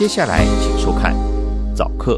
接下来请收看早课。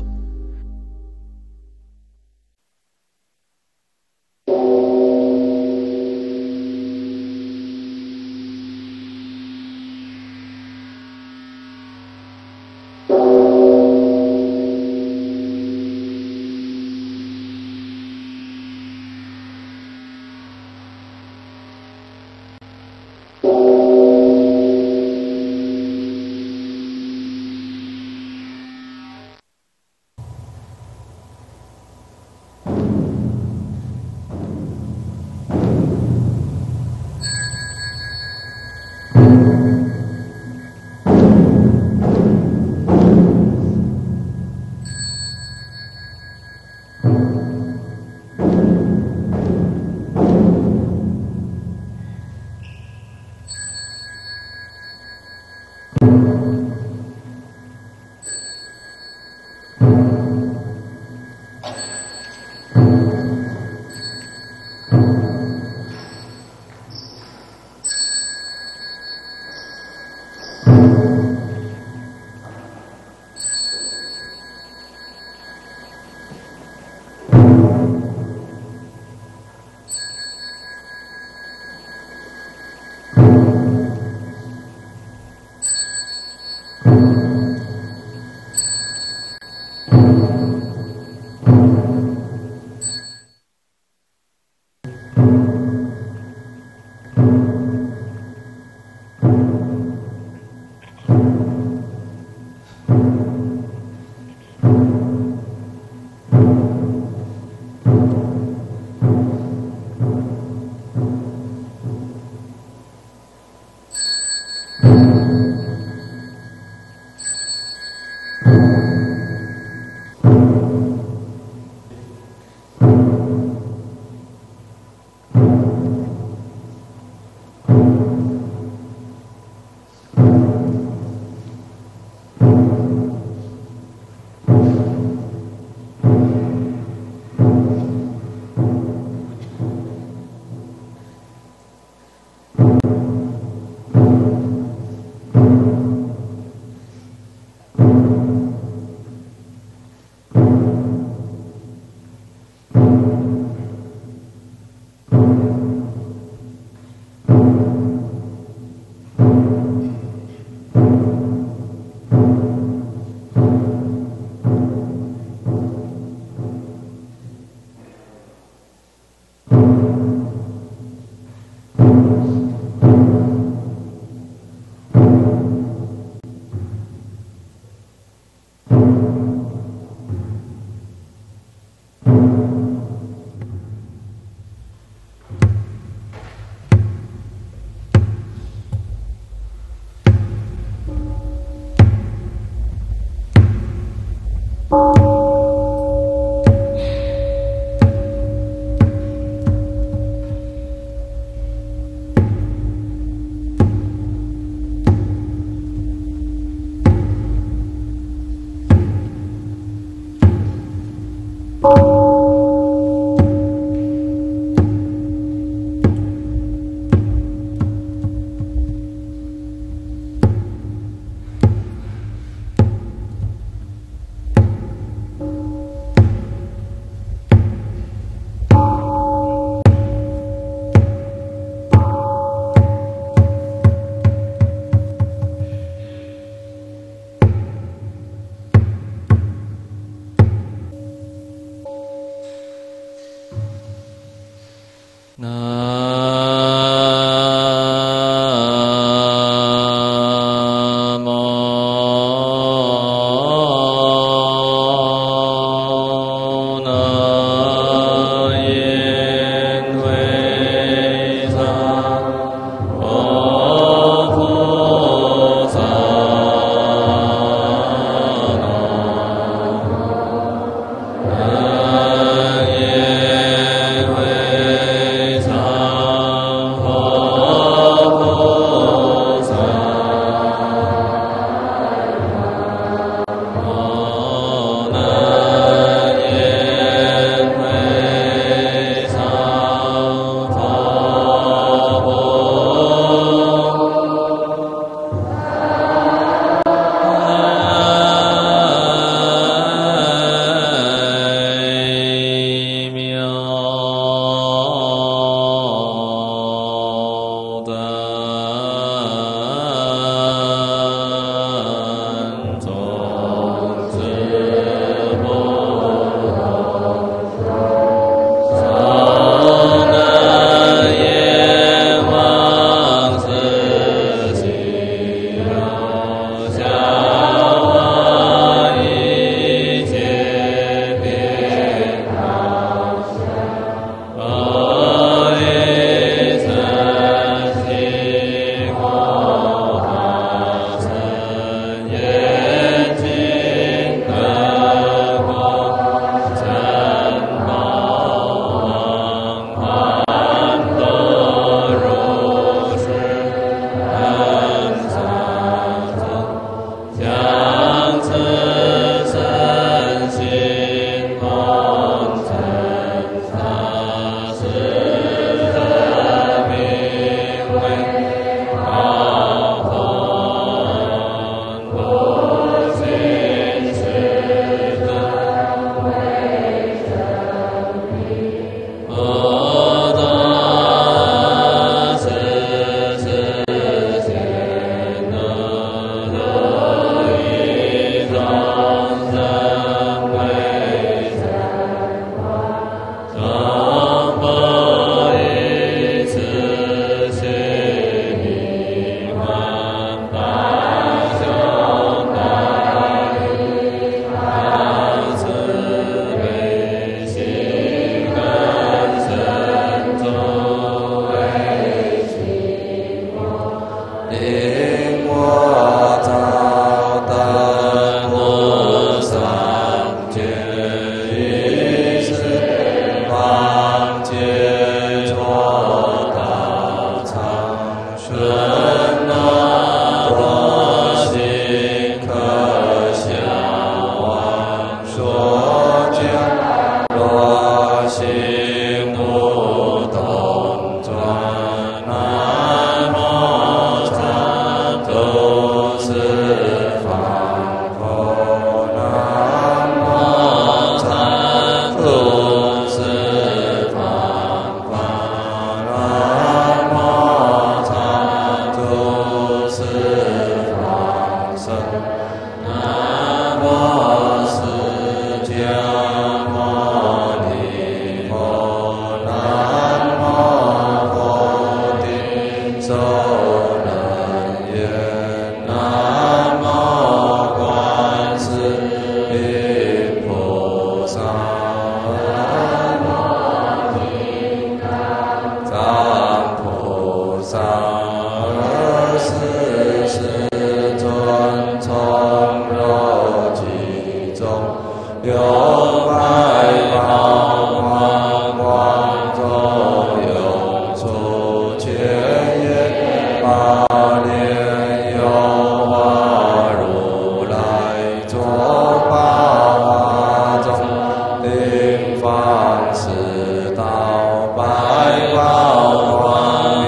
方四道百宝光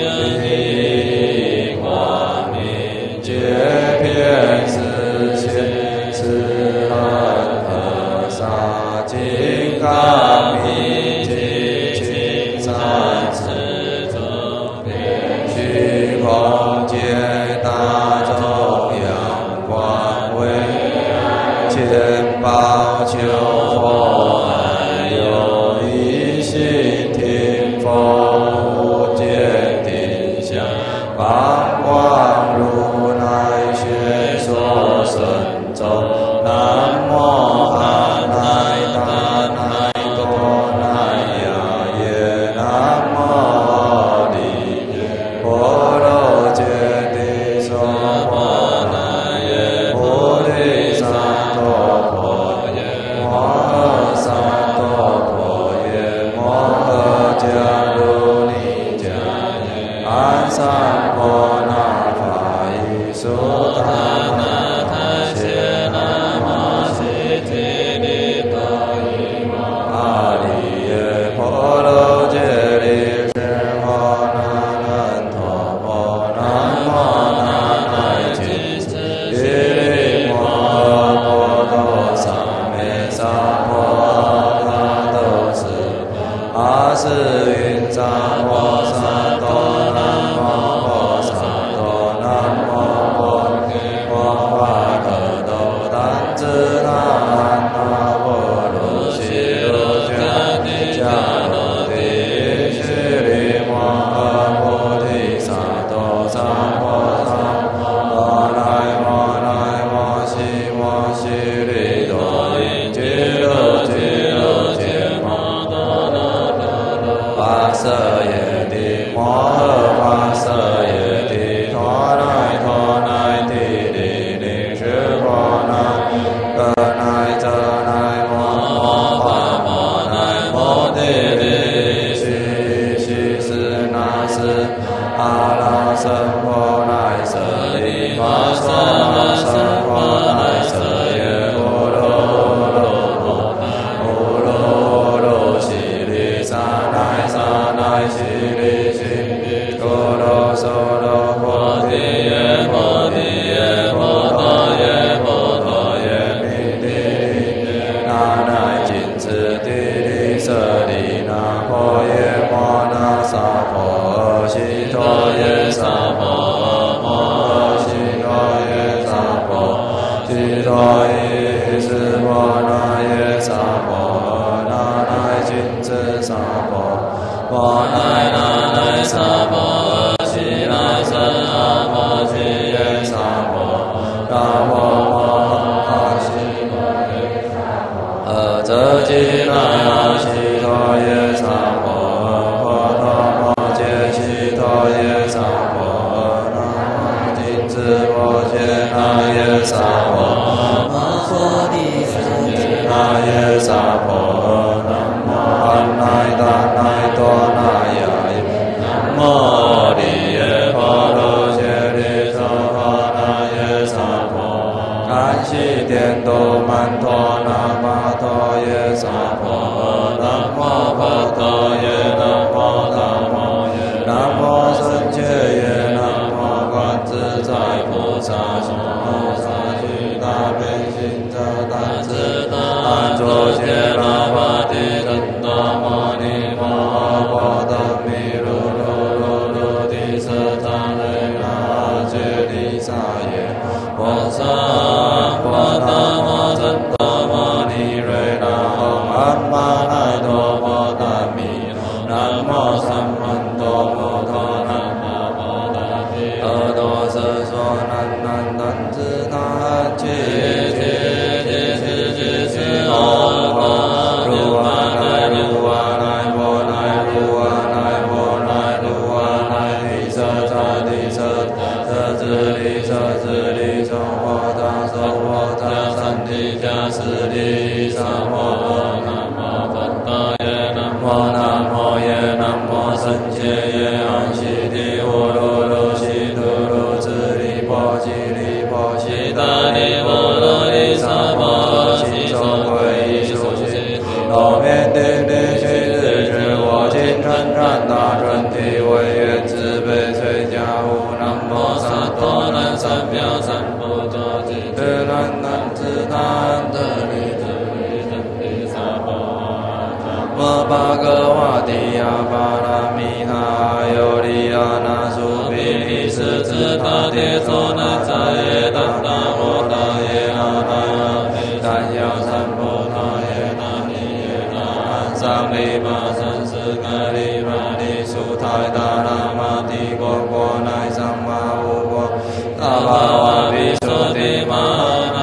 明，光明界遍四现四恒河沙金刚明镜金山四周遍虚空界大众阳光威千宝求佛安有一心听风无见定相八光如来学说神咒南无阿赖达那多那呀耶南无阿弥婆罗揭谛娑婆那耶菩提萨埵婆耶摩诃萨埵婆耶摩诃迦卢尼迦耶安三婆那法伊苏达那他谢那摩悉提利多伊摩阿利耶婆罗揭谛是婆那难陀婆南无那乃吉斯提利摩诃婆多萨美萨婆阿多斯阿斯云萨婆萨多南无婆萨多南无婆摩诃可多丹支那含那婆罗悉罗迦帝迦罗帝须利摩诃菩提萨埵萨婆萨摩来摩来摩悉摩悉利多因俱卢俱卢羯摩多罗多罗跋舍耶帝摩诃跋舍耶帝陀乃陀乃帝利令是婆那可乃遮乃摩诃摩乃摩帝利须须斯那斯阿拉僧婆乃舍利玛娑那僧婆乃舍耶波罗罗波罗罗悉利萨乃萨乃悉利悉多罗娑罗婆提耶婆提耶婆多耶婆多耶弥帝利那乃金持帝利舍利那婆耶摩那萨婆悉陀耶萨婆摩诃悉陀耶萨婆悉陀耶斯婆那耶萨婆那乃金持萨婆摩乃那乃萨婆悉那僧阿婆悉耶萨婆那婆摩诃悉陀耶萨婆阿遮吉那呀悉陀耶萨婆婆陀摩揭悉陀耶萨婆那摩金持婆揭那耶萨婆那娑地世界那耶萨婆南无阿赖达那多那呀耶南无阿利耶婆罗揭谛娑婆那耶萨婆甘悉颠都曼陀那巴陀耶萨婆南无婆陀耶南无达摩耶南无僧伽耶南无观自在菩萨行摩萨俱大悲心者大智大安卓揭那巴提真多摩尼摩诃婆达弥卢卢卢卢提舍他雷那揭谛萨耶婆萨婆达摩真多摩尼瑞那唵阿玛那多婆达弥南无三曼多摩诃南无婆达提阿多瑟娑南南怛侄那揭揭揭揭揭揭揭阿遍地地须知觉，我今称赞大纯体，唯愿慈悲垂加护。南无萨多南三藐三菩提。南南自他得利子利真谛萨婆诃。摩巴格瓦提亚巴拉米他尤利亚那苏毗利斯自他迭娑那扎耶当达摩达耶阿那耶但要三波那耶那尼耶那安桑利玛三世格利玛利苏泰达那玛帝国国乃桑玛乌国大巴瓦比苏提玛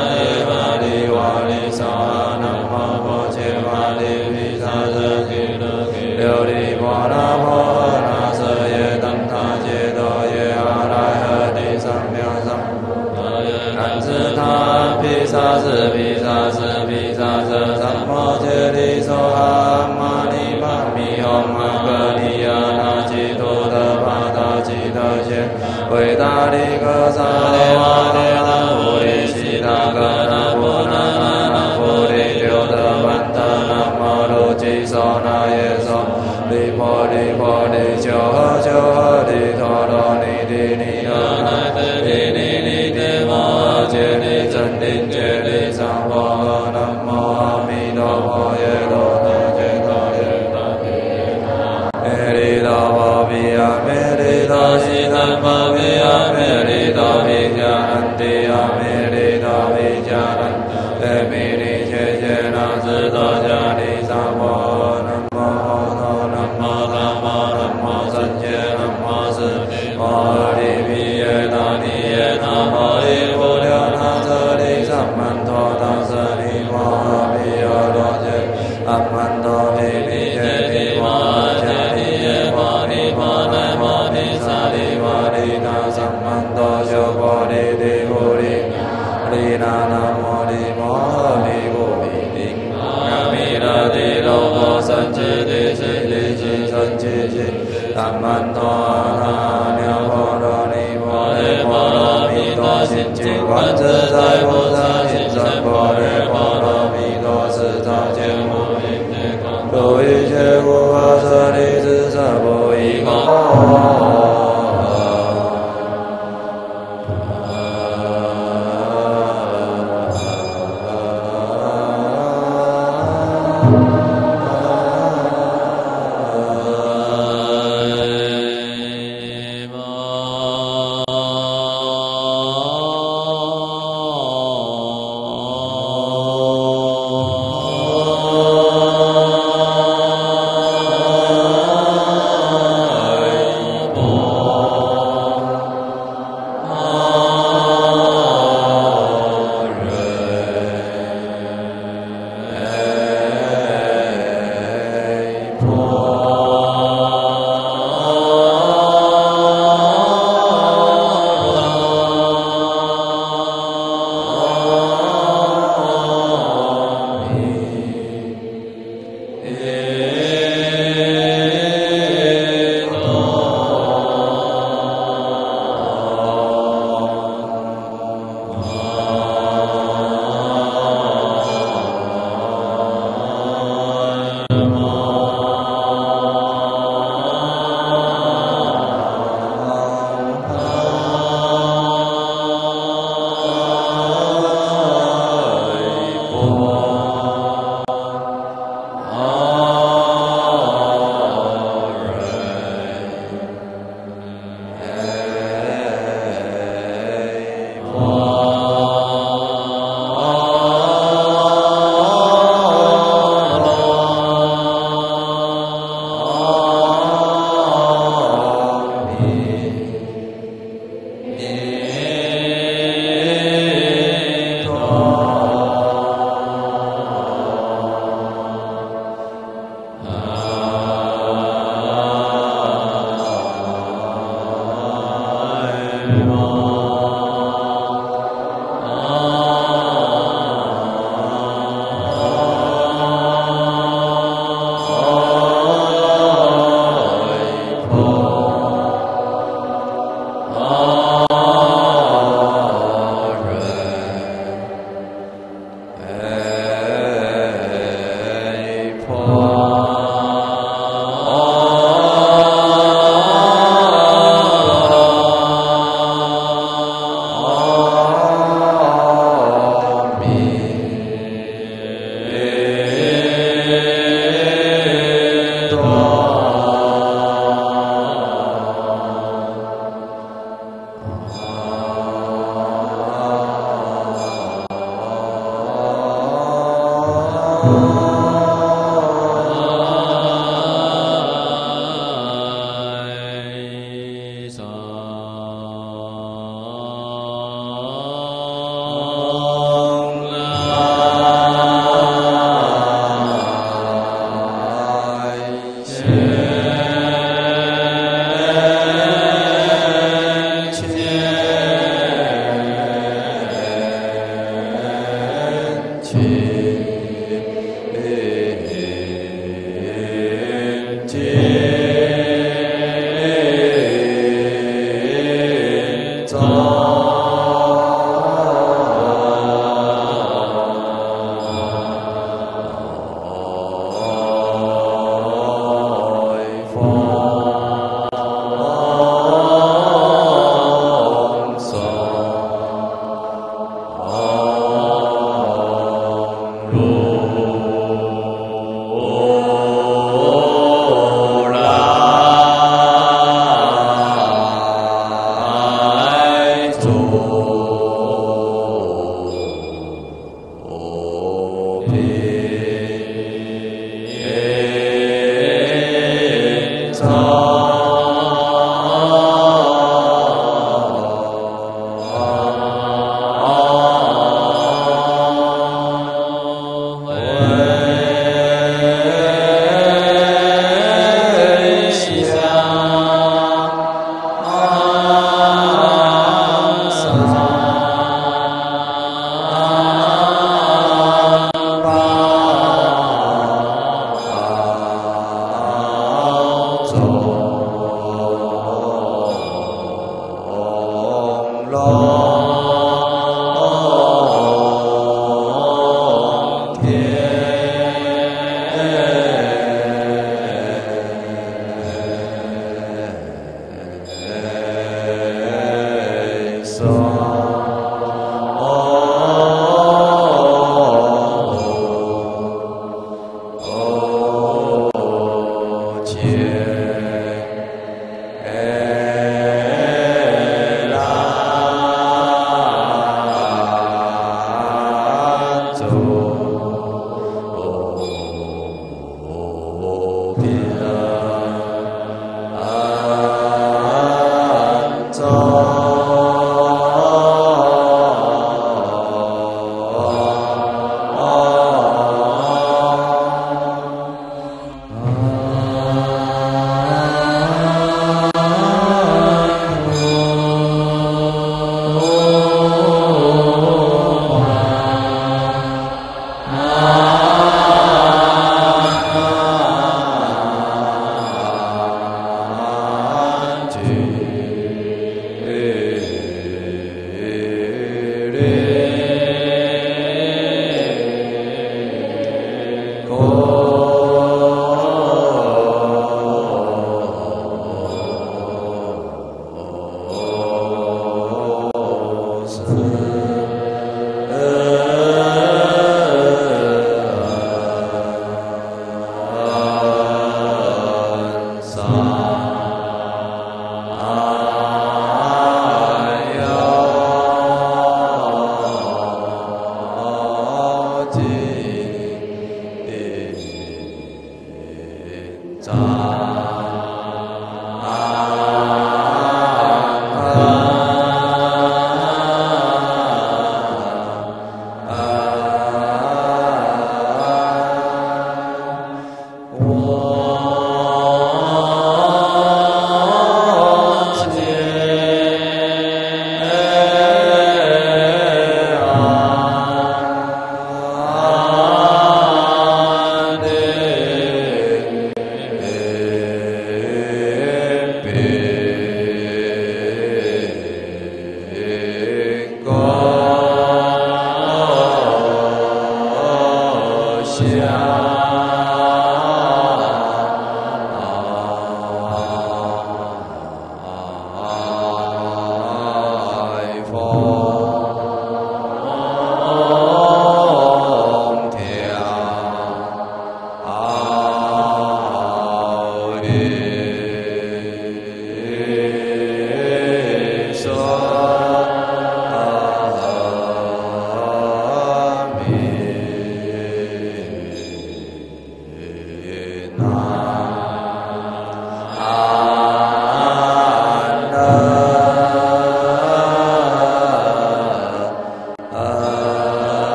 琉璃波那婆诃那舍耶当他揭多耶阿赖诃帝三藐三菩提南自他毗沙士毗沙士毗沙舍三摩揭利娑哈玛尼玛咪吽玛格利亚那吉多德巴达吉德贤维达利格萨利瓦列那菩提悉达格那婆那那菩提丢德曼德那摩罗吉娑那耶娑利婆利婆利求诃求诃利陀罗尼帝尼诃那帝尼尼帝摩揭利真谛揭利萨婆诃南无阿弥陀佛耶罗那揭多耶那帝耶那മേ利多波毗呀മേ利多悉檀波毗呀മേ利多毗迦南帝呀മേ利多毗迦南帝毗利切切那智多迦利萨婆诃南无摩利毗耶那尼耶那摩利无量那舍利萨曼陀那舍利摩诃毗耶罗揭阿曼陀毗毗揭毗摩诃迦利耶摩尼摩奈摩尼萨利摩利那萨曼陀修婆利地菩利利那那摩利摩诃毗菩毗利阿弥勒帝罗婆僧揭谛悉地悉僧揭悉阿曼陀那心经观自在菩萨行深般若波罗蜜多时照见无边界光，度一切无我舍利子舍不异空。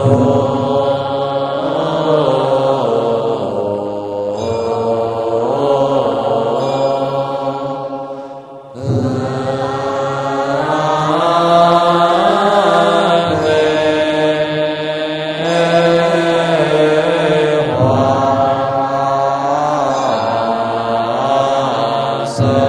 萨